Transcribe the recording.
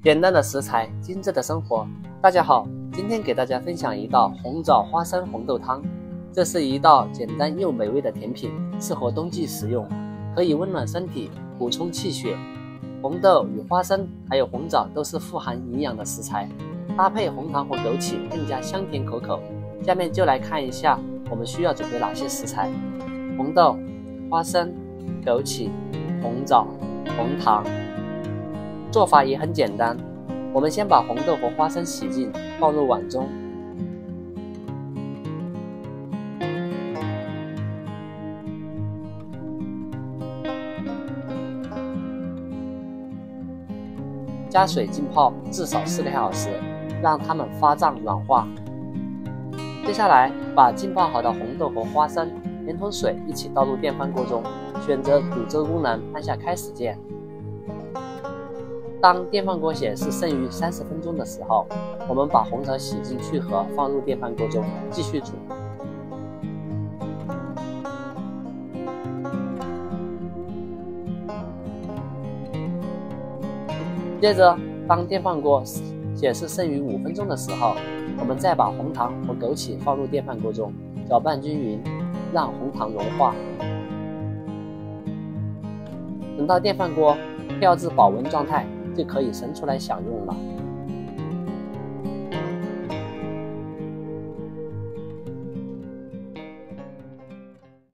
简单的食材，精致的生活。大家好，今天给大家分享一道红枣花生红豆汤。这是一道简单又美味的甜品，适合冬季食用，可以温暖身体，补充气血。红豆与花生还有红枣都是富含营养的食材，搭配红糖和枸杞更加香甜可口。下面就来看一下我们需要准备哪些食材：红豆、花生、枸杞、红枣、红糖。做法也很简单，我们先把红豆和花生洗净，放入碗中。加水浸泡至少4个小时，让它们发胀软化。接下来把浸泡好的红豆和花生连同水一起倒入电饭锅中，选择煮粥功能，按下开始键。当电饭锅显示剩余30分钟的时候，我们把红枣洗净去核，放入电饭锅中继续煮。接着，当电饭锅显示剩余5分钟的时候，我们再把红糖和枸杞放入电饭锅中，搅拌均匀，让红糖融化。等到电饭锅跳至保温状态，就可以盛出来享用了。